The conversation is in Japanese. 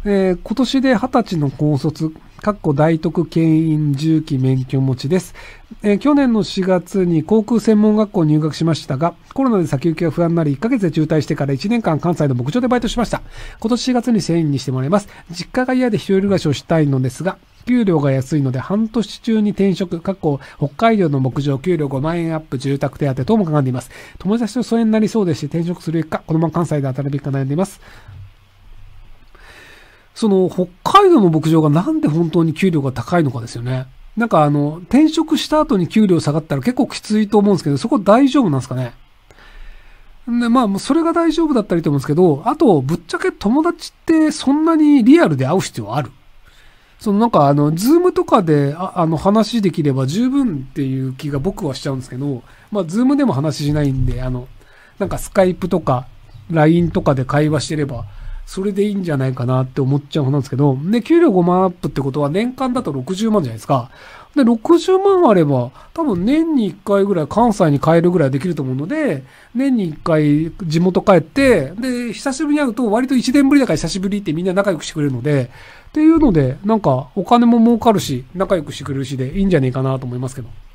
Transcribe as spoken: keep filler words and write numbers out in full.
えー、今年ではたちの高卒、かっこ大徳牽引重機免許持ちです、えー。去年のしがつに航空専門学校に入学しましたが、コロナで先行きが不安になり、いっかげつで中退してからいちねんかん関西の牧場でバイトしました。今年しがつに船員にしてもらいます。実家が嫌で一人暮らしをしたいのですが、給料が安いので半年中に転職、かっこ北海道の牧場、給料ごまんえんアップ、住宅手当等もかかんでいます。友達と疎遠になりそうですし、転職するべきか、このまま関西で働くべきか悩んでいます。その北海道の牧場がなんで本当に給料が高いのかですよね。なんかあの、転職した後に給料下がったら結構きついと思うんですけど、そこ大丈夫なんですかね。で、まあ、それが大丈夫だったらいいと思うんですけど、あと、ぶっちゃけ友達ってそんなにリアルで会う必要ある？そのなんかあの、ズームとかで、あ、あの話できれば十分っていう気が僕はしちゃうんですけど、まあ、ズームでも話しないんで、あの、なんかスカイプとか、ライン とかで会話してれば、それでいいんじゃないかなって思っちゃう方なんですけど、で、給料ごまんアップってことは年間だとろくじゅうまんじゃないですか。で、ろくじゅうまんあれば、多分年にいっかいぐらい関西に帰るぐらいできると思うので、年にいっかい地元帰って、で、久しぶりに会うと割といちねんぶりだから久しぶりってみんな仲良くしてくれるので、っていうので、なんかお金も儲かるし、仲良くしてくれるしでいいんじゃねえかなと思いますけど。